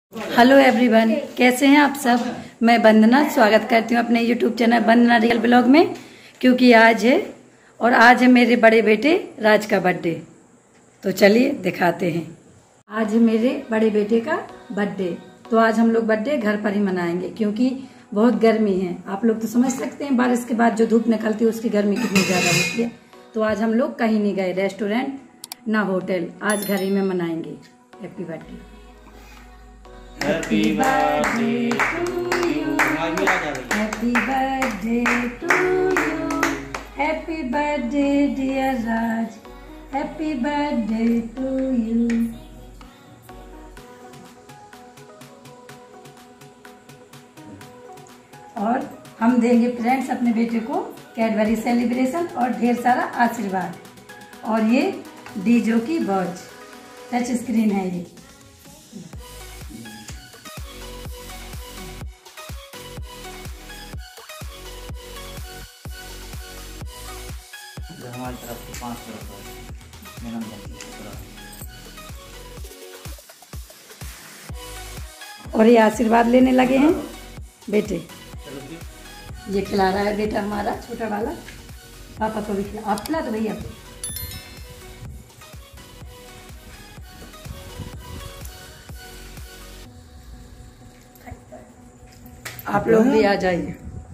Hello everyone, कैसे हैं आप सब। मैं वंदना स्वागत करती हूं अपने YouTube channel Vandana real blog में। क्योंकि आज है मेरे बड़े बेटे राज का बर्थडे। तो चलिए दिखाते हैं। आज है मेरे बड़े बेटे का बर्थडे। तो आज हम लोग बर्थडे घर पर ही मनाएंगे क्योंकि बहुत गर्मी है। आप लोग तो समझ सकते हैं बारिश के बाद जो धूप निकलती है उसकी गर्मी कितनी ज्यादा होती है। तो आज हम लोग कहीं नहीं गए, रेस्टोरेंट ना होटल, आज घर ही में मनाएंगे। Happy birthday. Happy birthday to you. Happy birthday to you. Happy birthday dear Raj. Happy birthday to you. और हम देंगे फ्रेंड्स अपने बेटे को कैडबरी सेलिब्रेशन और ढेर सारा आशीर्वाद। और ये डीजो की वॉच टच स्क्रीन है ये। हमारी तरफ से 5 और ये आशीर्वाद लेने लगे हैं बेटे। ये खिला रहा है बेटा हमारा छोटा वाला। पापा को भी खिला, आप खिला तो भैया। आप लोग भी आ जाइए।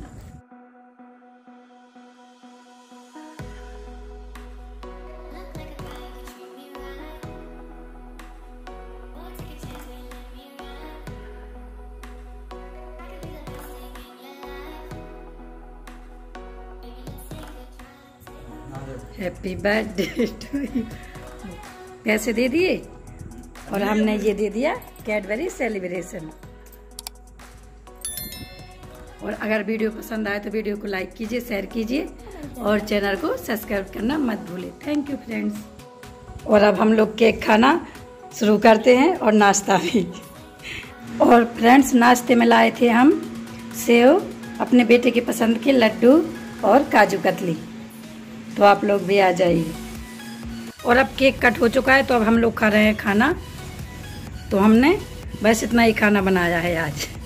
Happy birthday to you. पैसे दे दिए और हमने ये दे दिया कैडबरी सेलिब्रेशन। और अगर वीडियो पसंद आए तो वीडियो को लाइक कीजिए, शेयर कीजिए और चैनल को सब्सक्राइब करना मत भूलिए। Thank you friends. और अब हम लोग केक खाना शुरू करते हैं और नाश्ता भी। और फ्रेंड्स नाश्ते में लाए थे हम सेव, अपने बेटे की पसंद के लड्डू और काजू कतली। तो आप लोग भी आ जाइए। और अब केक कट हो चुका है तो अब हम लोग खा रहे हैं खाना। तो हमने बस इतना ही खाना बनाया है आज।